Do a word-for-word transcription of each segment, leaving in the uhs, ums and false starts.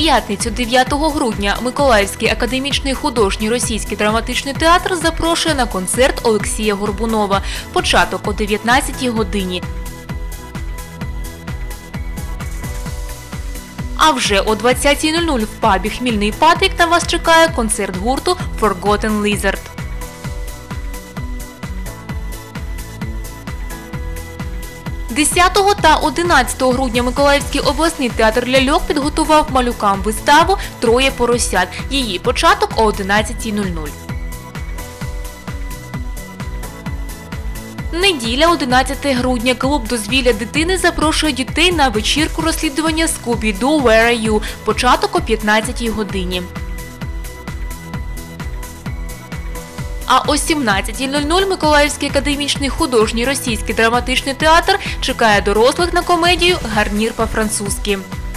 п'ятницю дев'ятого грудня Миколаївський академічний художній російський драматичний театр запрошує на концерт Олексія Горбунова. Початок о дев'ятнадцятій годині. А вже о двадцятій нуль нуль в пабі «Хмільний Патрик» на вас чекає концерт гурту Forgotten Lizard. десятого та одинадцятого грудня Миколаївський обласний театр ляльок підготував малюкам виставу «Троє поросят». Її початок о одинадцятій нуль нуль. Неділя, одинадцяте грудня. Клуб дозвілля дитини запрошує дітей на вечірку розслідування «Scooby-Doo, Where are you?». Початок о п'ятнадцятій годині. А о сімнадцятій нуль нуль Миколаївський академічний художній російський драматичний театр чекає дорослих на комедію «Гарнір по-французьки».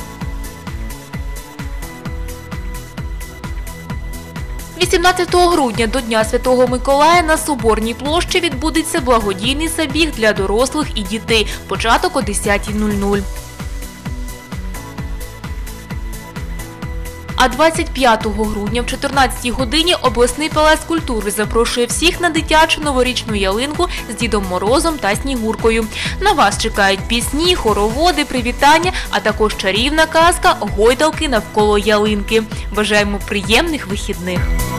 вісімнадцятого грудня до Дня Святого Миколая на Соборній площі відбудеться благодійний забіг для дорослих і дітей. Початок о десятій нуль нуль. А двадцять п'ятого грудня в чотирнадцятій годині обласний палац культури запрошує всіх на дитячу новорічну ялинку з Дідом Морозом та Снігуркою. На вас чекають пісні, хороводи, привітання, а також чарівна казка, гойдалки навколо ялинки. Бажаємо приємних вихідних!